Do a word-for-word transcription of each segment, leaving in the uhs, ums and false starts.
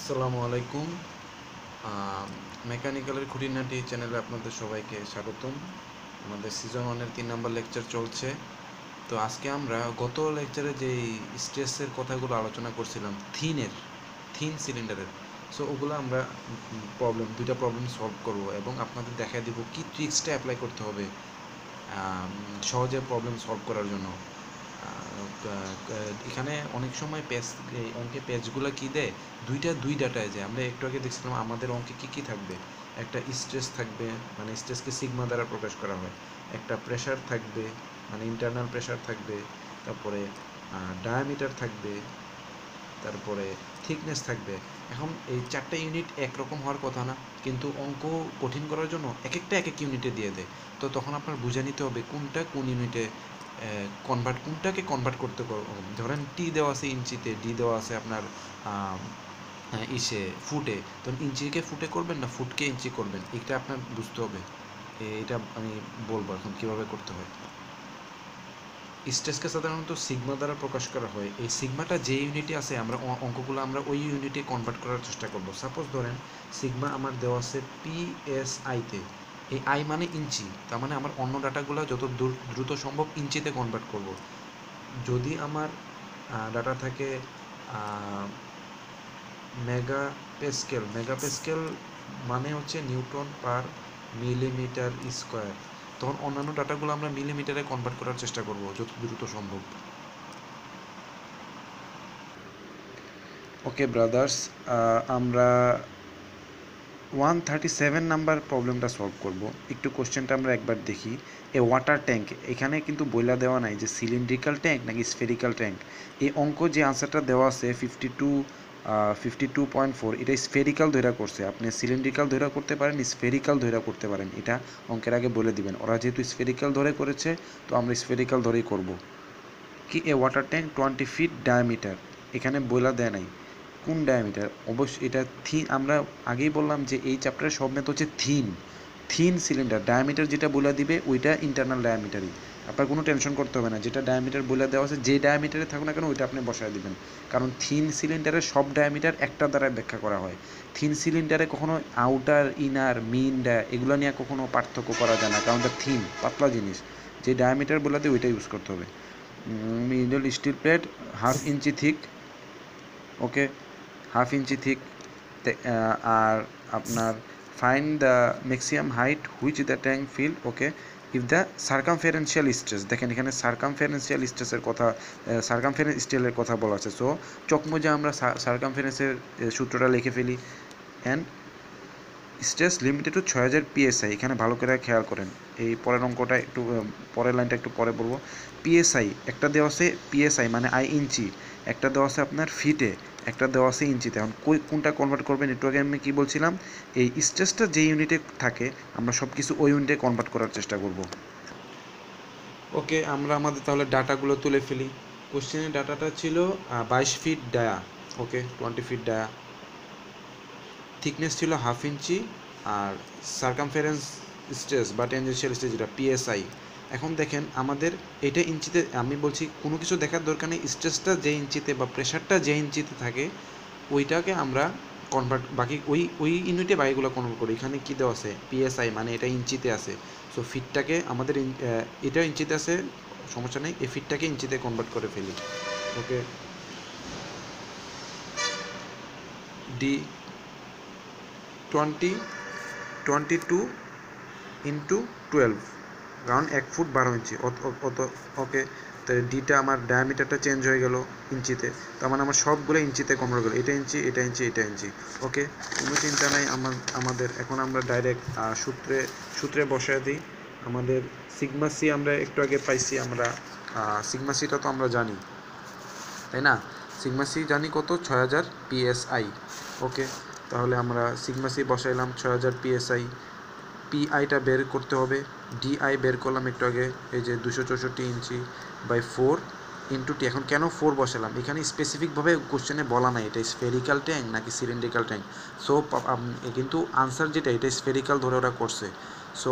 আসসালামু আলাইকুম। মেকানিক্যালের খুঁটিনাটি চ্যানেলে আপনাদের সবাইকে স্বাগতম। আমাদের সিজন ওয়ানের তিন নম্বর লেকচার চলছে। তো আজকে আমরা গত লেকচারে যেই স্ট্রেসের কথাগুলো আলোচনা করছিলাম থিনের থিন সিলিন্ডারের, সো ওগুলো আমরা প্রবলেম দুইটা প্রবলেম সলভ করব এবং আপনাদের দেখা দিব কি ট্রিক্সটা অ্যাপ্লাই করতে হবে সহজে প্রবলেম সলভ করার জন্য। এখানে অনেক সময় পেজ অঙ্কে পেজগুলো কী দেয়, দুইটা দুই ডাটায় যায়। আমরা একটু আগে দেখছিলাম আমাদের অঙ্কে কী কী থাকবে, একটা স্ট্রেস থাকবে, মানে স্ট্রেসকে সিগমা দ্বারা প্রকাশ করা হয়, একটা প্রেশার থাকবে মানে ইন্টারনাল প্রেশার থাকবে, তারপরে ডায়ামিটার থাকবে, তারপরে থিকনেস থাকবে। এখন এই চারটা ইউনিট একরকম হওয়ার কথা না, কিন্তু অঙ্ক কঠিন করার জন্য এক একটা এক এক ইউনিটে দিয়ে দেয়। তো তখন আপনার বুঝে নিতে হবে কোনটা কোন ইউনিটে কনভার্ট কোনটাকে কনভার্ট করতে। ধরেন টি দেওয়া আছে ইঞ্চিতে, ডি দেওয়া আছে আপনার ইসে ফুটে, তখন ইঞ্চিকে ফুটে করবেন না ফুটকে ইঞ্চি করবেন, এটা আপনার বুঝতে হবে। এটা আমি বলবো এখন কীভাবে করতে হয়। স্ট্রেসকে সাধারণত সিগমা দ্বারা প্রকাশ করা হয়। এই সিগমাটা যে ইউনিটে আছে আমরা অঙ্কগুলো আমরা ওই ইউনিটে কনভার্ট করার চেষ্টা করব। সাপোজ ধরেন সিগমা আমার দেওয়া আছে পি এস আইতে, এই আই মানে ইঞ্চি, তার মানে আমার অন্য ডাটাগুলো যত দ্রুত সম্ভব ইঞ্চিতে কনভার্ট করব। যদি আমার ডাটা থাকে মেগা পেস্কেল, মেগা পেস্কেল মানে হচ্ছে নিউটন পার মিলিমিটার স্কোয়ার, তখন অন্যান্য ডাটাগুলো আমরা মিলিমিটারে কনভার্ট করার চেষ্টা করব যত দ্রুত সম্ভব। ওকে ব্রাদার্স, আমরা ওয়ান থার্টি সেভেন নাম্বার প্রবলেমটা সলভ করব। একটু কোশ্চেনটা আমরা একবার দেখি। এ ওয়াটার ট্যাঙ্ক, এখানে কিন্তু বইলা দেওয়া নাই যে সিলিন্ড্রিক্যাল ট্যাঙ্ক নাকি স্ফেরিক্যাল ট্যাঙ্ক। এই অঙ্ক যে আনসারটা দেওয়া আছে fifty two fifty two point four, এটা স্ফেরিক্যাল ধৈরা করছে। আপনি সিলিন্ড্রিক্যাল ধৈরা করতে পারেন, স্ফেরিক্যাল ধৈরা করতে পারেন, এটা অঙ্কের আগে বলে দিবেন। ওরা যেহেতু স্ফেরিক্যাল ধরে করেছে তো আমরা স্ফেরিক্যাল ধরেই করব। কি a water tank twenty feet diameter, এখানে বইলা দেয় নাই কোন ডায়ামিটার। অবশ্যই এটা থিন, আমরা আগেই বললাম যে এই চ্যাপ্টারের সব মেথড হচ্ছে থিন থিন সিলিন্ডার। ডায়ামিটার যেটা বলে দিবে ওইটা ইন্টারনাল ডায়ামিটারই, আপনার কোনো টেনশন করতে হবে না। যেটা ডায়ামিটার বলে দেওয়া আছে যে ডায়ামিটারে থাকুক না কেন ওইটা আপনি বসায় দিবেন, কারণ থিন সিলিন্ডারের সব ডায়ামিটার একটা দ্বারা ব্যাখ্যা করা হয়। থিন সিলিন্ডারে কখনো আউটার ইনার মিন ডা এগুলো নিয়ে কখনো পার্থক্য করা যায় না, কারণ এটা থিন পাতলা জিনিস। যে ডায়ামিটার বলে দেয় ওইটাই ইউজ করতে হবে। Middle steel plate half inch thick, okay half inch thick. আর আপনার find the maximum height which the tank fill, okay if the circumferential stress, দেখেন এখানে সার্কামফারেন্সিয়াল স্ট্রেসের কথা, সার্কামফারেন্স স্কেলের কথা বলা আছে। সো চকমোজা আমরা সার্কামফারেন্সের সূত্রটা লিখে ফেলি। অ্যান্ড স্ট্রেস লিমিটেড টু ছয় হাজার পিএসআই, এখানে ভালো করে খেয়াল করেন। এই পরের অঙ্কটা একটু পরের লাইনটা একটু পরে বলবো। পিএসআই একটা দেওয়া আছে, পিএসআই মানে আই ইঞ্চি, একটা দেওয়া আছে আপনার ফিটে, একটা দেওয়া আছে ইঞ্চিতে। এখন কই কোনটা কনভার্ট করবেন, একটু আগে আমি কী বলছিলাম, এই স্ট্রেসটা যে ইউনিটে থাকে আমরা সব কিছু ওই ইউনিটে কনভার্ট করার চেষ্টা করব। ওকে, আমরা আমাদের তাহলে ডাটাগুলো তুলে ফেলি। কোশ্চেনের ডাটাটা ছিল বাইশ feet dia, okay twenty feet dia, thickness ছিল হাফ ইঞ্চি, আর সার্কামফারেন্স স্ট্রেস বা টেনজেনশিয়াল স্ট্রেস যেটা পিএসআই। এখন দেখেন আমাদের এটা ইঞ্চিতে, আমি বলছি কোনো কিছু দেখার দরকার নেই, স্ট্রেসটা যে ইঞ্চিতে বা প্রেশারটা যে ইঞ্চিতে থাকে ওইটাকে আমরা কনভার্ট, বাকি ওই ওই ইউনিটে বাকিগুলো কনভার্ট করি। এখানে কী দেওয়া আছে পিএসআই মানে এটা ইঞ্চিতে আছে, সো ফিটটাকে আমাদের এটাও ইঞ্চিতে আছে, সমস্যা নেই, এই ফিটটাকে ইঞ্চিতে কনভার্ট করে ফেলি। Okay D twenty twenty two into twelve, কারণ এক ফুট বারো ইঞ্চি অত। ওকে, তো ডিটা আমার ডায়ামিটারটা চেঞ্জ হয়ে গেল ইঞ্চিতে, তার মানে আমার সবগুলো ইঞ্চিতে কনভার্ট গেলো, এটা ইঞ্চি এটা ইঞ্চি এটা ইঞ্চি। ওকে, কোনো চিন্তা নাই আমার আমাদের। এখন আমরা ডাইরেক্ট সূত্রে সূত্রে বসায় দিই। আমাদের সিগমা সি আমরা একটু আগে পাইছি, আমরা সিগমা সিটা তো আমরা জানি তাই না, সিগমা সি জানি কত, ছয় হাজার পিএসআই। ওকে, তাহলে আমরা সিগমা সি বসাইলাম ছয় হাজার পিএসআই। পিআইটা বের করতে হবে, ডিআই বের করলাম একটু আগে, এই যে দুশো চৌষট্টি inch by four into T. এখন কেন ফোর বসালাম, এখানে স্পেসিফিকভাবে কোশ্চেনে বলা নাই এটা স্ফেরিক্যাল ট্যাঙ্ক নাকি সিলিন্ড্রিক্যাল ট্যাঙ্ক। সো কিন্তু আনসার যেটা এটা স্ফেরিক্যাল ধরে ওরা করছে। সো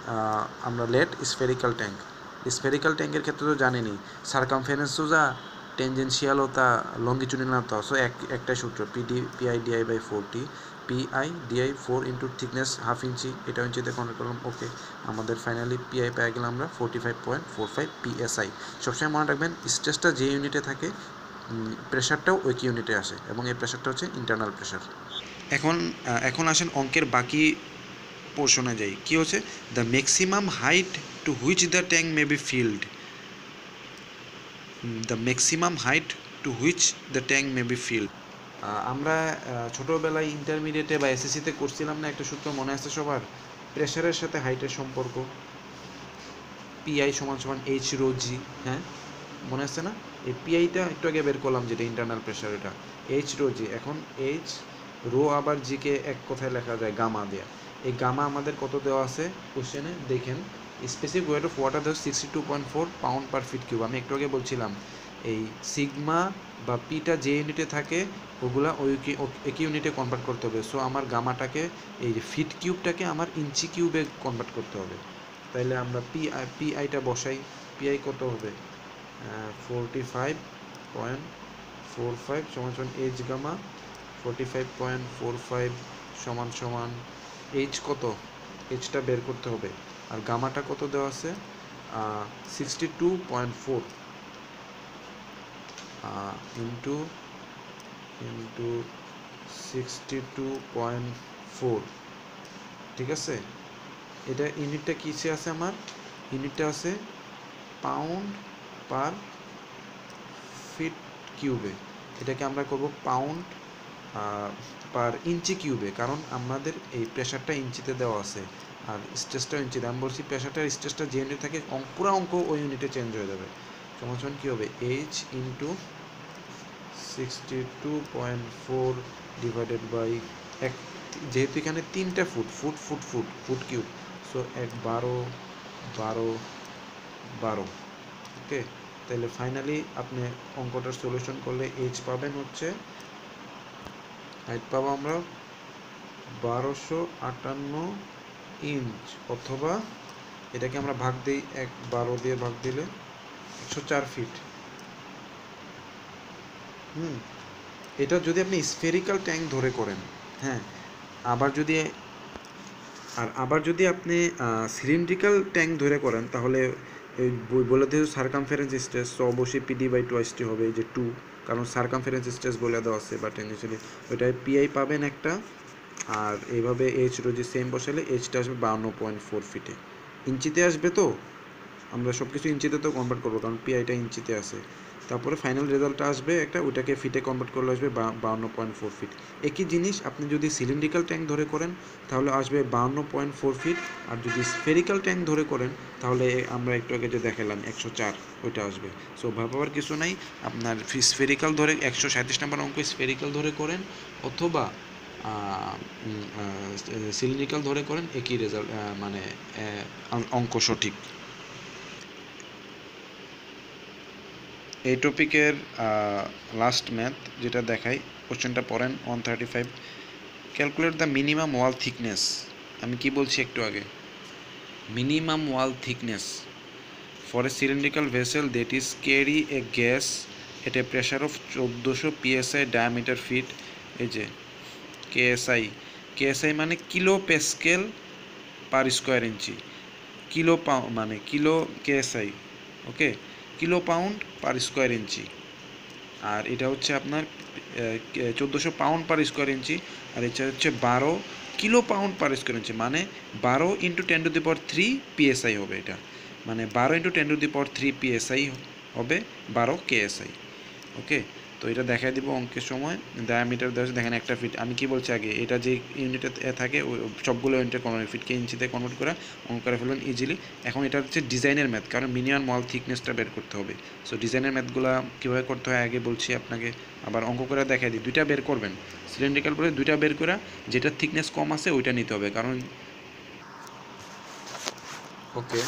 আমরা লেট স্ফেরিক্যাল ট্যাঙ্ক। স্ফেরিক্যাল ট্যাঙ্কের ক্ষেত্রে তো জানেনি সার্কামফারেন্স সোজা টেনজেন্সিয়ালতা লঙ্গিচুডিনালতা সো এক একটাই সূত্র PD PI DI by four t PI DI four into thickness half inch এটা ইঞ্চিতে কনভার্ট করলাম ওকে আমাদের ফাইনালি পিআই পেয়ে গেলাম আমরা forty five point four five PSI সবসময় মনে রাখবেন স্ট্রেসটা যে ইউনিটে থাকে প্রেশারটাও ওই ইউনিটে আসে এবং এই প্রেশারটা হচ্ছে ইন্টারনাল প্রেশার। এখন এখন আসেন অঙ্কের বাকি পোর্শনে যাই কি হচ্ছে the maximum height to which the tank may be filled the maximum height to which the tank may be filled আমরা ছোটোবেলায় ইন্টারমিডিয়েটে বা এসএসসিতে করছিলাম না একটা সূত্র মনে আছে সবার প্রেশারের সাথে হাইটের সম্পর্ক পিআই সমান সমান এইচ রো জি হ্যাঁ মনে আসছে না এই পিআইটা একটু আগে বের করলাম যেটা ইন্টারনাল প্রেশার এটা এইচ রো জি এখন এইচ রো আবার জিকে এক কথায় লেখা যায় গামা দেয়া এই গামা আমাদের কত দেওয়া আছে কোশ্চেনে দেখেন স্পেসিফিক ওয়েট অফ ওয়াটার দেওয়া sixty two point four pound per feet cube আমি একটু আগে বলছিলাম এই সিগমা বা পিটা যে ইউনিটে থাকে ওগুলা ওই একই ইউনিটে কনভার্ট করতে হবে সো আমার গামাটাকে এই যে ফিট কিউবটাকে আমার ইঞ্চি কিউবে কনভার্ট করতে হবে তাইলে আমরা পি পিআইটা বসাই পিআই কত হবে forty five point four five সমান সমান H gamma forty five point four five সমান সমান এইচ কত এইচটা বের করতে হবে আর গামাটা কত দেওয়া আছে sixty two point four into into sixty two point four ঠিক আছে এটা ইউনিটটা কিসে আছে আমার ইউনিটটা আছে পাউন্ড পার ফিট কিউবে এটাকে আমরা করব পাউন্ড পার ইঞ্চি কিউবে কারণ আমাদের এই প্রেশারটা ইঞ্চিতে দেওয়া আছে আর স্ট্রেসটা ইঞ্চিতে আমি বলছি প্রেশারটা স্ট্রেসটা যে ইউনিট থাকে পুরো অঙ্ক ওই ইউনিটে চেঞ্জ হয়ে যাবে সমান কী হবে H into sixty two point four divided by এক যেহেতু এখানে তিনটা foot foot foot foot foot cube so এক বারো বারো বারো ওকে তাহলে ফাইনালি আপনি অঙ্কটার সলিউশন করলে এইচ পাবেন হচ্ছে হাইট পাবো আমরা বারোশো আটান্ন ইঞ্চ অথবা এটাকে আমরা ভাগ দিই এক বারো দিয়ে ভাগ দিলে একশো চার ফিট হুম এটা যদি আপনি স্ফেরিক্যাল ট্যাঙ্ক ধরে করেন হ্যাঁ আবার যদি আর আবার যদি আপনি সিলিন্ড্রিক্যাল ট্যাঙ্ক ধরে করেন তাহলে এই বলে দিয়ে সার্কামফারেন্স স্ট্রেস তো অবশ্যই পিডি বাই টোয়াইস টি হবে যে টু কারণ সার্কামফারেন্স স্ট্রেস বলে দেওয়া আছে বা টেন্ডেন্সিয়ালি ওইটায় পিআই পাবেন একটা আর এইভাবে এইচ রোজি সেম বসালে এইচটা আসবে বাউন্ন পয়েন্ট ফোর ফিটে ইঞ্চিতে আসবে তো আমরা সব কিছু ইঞ্চিতে তো কনভার্ট করবো কারণ পিআইটা ইঞ্চিতে আছে তারপরে ফাইনাল রেজাল্টটা আসবে একটা ওইটাকে ফিটে কনভার্ট করলে আসবে বাউন্ন পয়েন্ট ফোর ফিট একই জিনিস আপনি যদি সিলিন্ড্রিক্যাল ট্যাঙ্ক ধরে করেন তাহলে আসবে বাউন্ন পয়েন্ট ফোর ফিট আর যদি স্ফেরিক্যাল ট্যাঙ্ক ধরে করেন তাহলে আমরা একটু আগে যে দেখালাম একশো চার ওইটা আসবে সো ভাবার কিছু নাই আপনার স্ফেরিক্যাল ধরে একশো সাঁত্রিশ নম্বর অঙ্ক স্ফেরিক্যাল ধরে করেন অথবা সিলিন্ড্রিক্যাল ধরে করেন একই রেজাল্ট মানে অঙ্ক সঠিক। এই টপিকের লাস্ট ম্যাথ যেটা দেখাই কোশ্চেনটা পড়েন one thirty five calculate the minimum wall thickness আমি কি বলছি একটু আগে minimum wall thickness for a cylindrical vessel that is carry a gas at a pressure of চোদ্দোশো পিএসআই ডায়ামিটার ফিট এই যে কেএসআই কেএসআই মানে kilo pascal per square inch kilo পাউ মানে kilo KSI okay kilo pound per square inch আর এটা হচ্ছে আপনার চোদ্দোশো পাউন্ড পার স্কোয়ার ইঞ্চি আর এটা হচ্ছে বারো kilo pound per square inch মানে বারো into ten to the power three PSI হবে এটা মানে বারো into ten to the power three PSI হবে বারো কেএসআই ওকে তো এটা দেখাই দিব অঙ্কের সময় ডায়ামিটার দেওয়া দেখেন একটা ফিট আমি কি বলছি আগে এটা যে ইউনিটে থাকে সবগুলো ইউনিটে কনভার্ট ফিটকে ইঞ্চিতে কনভার্ট করে অঙ্ক করে ফেলবেন ইজিলি এখন এটা হচ্ছে ডিজাইনের ম্যাথ কারণ মিনিমাম ওয়াল থিকনেসটা বের করতে হবে সো ডিজাইনের ম্যাথগুলো কীভাবে করতে হয় আগে বলছি আপনাকে আবার অঙ্ক করে দেখাই দিই দুইটা বের করবেন সিলিন্ড্রিক্যাল বলে দুইটা বের করে যেটার থিকনেস কম আছে ওইটা নিতে হবে কারণ ওকে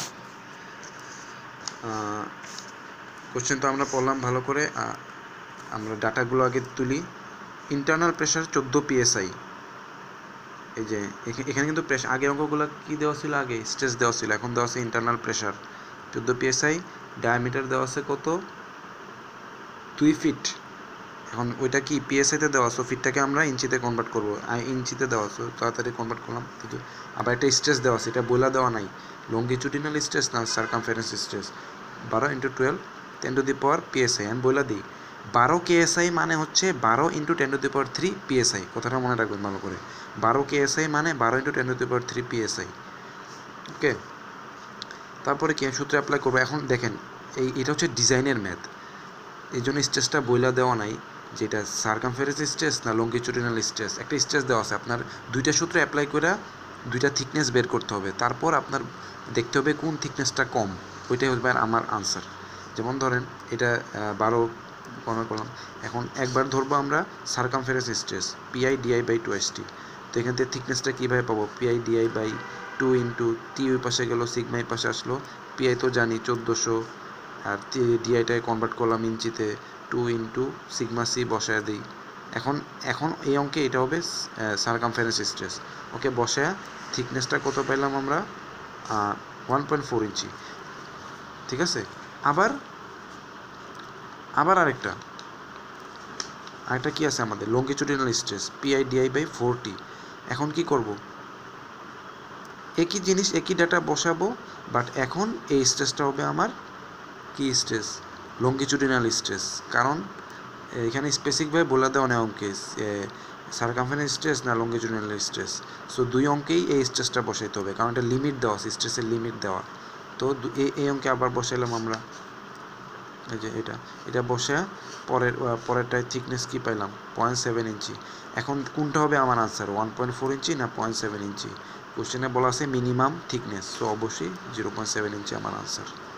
কোশ্চেন তো আমরা পড়লাম ভালো করে আমরা ডাটাগুলো আগে তুলি ইন্টারনাল প্রেশার চোদ্দো পিএসআই এই যে এখানে কিন্তু প্রেশার আগে অঙ্কগুলো কী দেওয়া ছিল আগে স্ট্রেস দেওয়া ছিল এখন দেওয়া আছে ইন্টারনাল প্রেশার চোদ্দো পিএসআই ডায়ামিটার দেওয়া আছে কত দুই ফিট। এখন ওইটা কি পিএসআইতে দেওয়া, সো ফিটটাকে আমরা ইঞ্চিতে কনভার্ট করবো, ইঞ্চিতে দেওয়া, সো তাড়াতাড়ি কনভার্ট করলাম। ঠিক আছে, আবার একটা স্ট্রেস দেওয়া আছে, এটা বইলা দেওয়া নাই, লঙ্গিচুডিনাল স্ট্রেস না সার্কামফারেন্স স্ট্রেস। বারো into twelve ten to the power PSI. আমি বইলা দিই বারো কেএসআই মানে হচ্ছে বারো into ten to the power three PSI. কথাটা মনে রাখবেন ভালো করে, বারো কেএসআই মানে বারো into ten to the power three PSI. Okay, তারপরে কি সূত্রে অ্যাপ্লাই করবো। এখন দেখেন এই এটা হচ্ছে ডিজাইনের ম্যাথ, এই জন্য স্ট্রেসটা বইলা দেওয়া নাই, যেটা সার্কামফারেন্স স্ট্রেস না লঙ্গিচুডিনাল স্ট্রেস। একটা স্ট্রেস দেওয়া আছে, আপনার দুইটা সূত্র অ্যাপ্লাই করে দুইটা থিকনেস বের করতে হবে, তারপর আপনার দেখতে হবে কোন থিকনেসটা কম, ওইটাই হবে আমার আনসার। যেমন ধরেন এটা বারো মনে করলাম, এখন একবার ধরবো আমরা circumference stress PI DI by two S T. তো এখান থেকে থিকনেসটা কীভাবে পাবো, PI DI by two into T ওই পাশে গেলো, সিগমাই পাশে আসলো, পিআই তো জানি চোদ্দোশো, আর ডিআইটায় কনভার্ট করলাম ইঞ্চিতে, টু ইন্টু সিগমা সি বসায় দিই। এখন এখন এই অঙ্কে এটা হবে সার্কামফারেন্স স্ট্রেস। ওকে, বসায় থিকনেসটা কত পাইলাম আমরা, ওয়ান পয়েন্ট ফোর ইঞ্চি। ঠিক আছে, আবার আবার আরেকটা আরেকটা কি আছে আমাদের, longitudinal stress PI DI by four t. এখন কি করব, একই জিনিস একই ডাটা বসাবো, বাট এখন এই স্ট্রেসটা হবে আমার কি স্ট্রেস, লঙ্গিচুডিনাল স্ট্রেস। কারণ এখানে স্পেসিফিকভাবে বলে দেওয়া নেই অঙ্কে সার্কামফারেন্স স্ট্রেস না লঙ্গিচুডিনাল স্ট্রেস। সো দুই অঙ্কেই এই স্ট্রেসটা বসাইতে হবে, কারণ এটা লিমিট দেওয়া আছে, স্ট্রেসের লিমিট দেওয়া। তো এই অঙ্কে আবার বসাইলাম আমরা, এই যে এটা এটা বসে পরের পরেরটায় থিকনেস কী পাইলাম, পয়েন্ট সেভেন ইঞ্চি। এখন কোনটা হবে আমার answer, one point four inch না পয়েন্ট সেভেন ইঞ্চি? কোশ্চেনে বলা আছে মিনিমাম থিকনেস, সো অবশ্যই জিরো পয়েন্ট সেভেন ইঞ্চি আমার আনসার।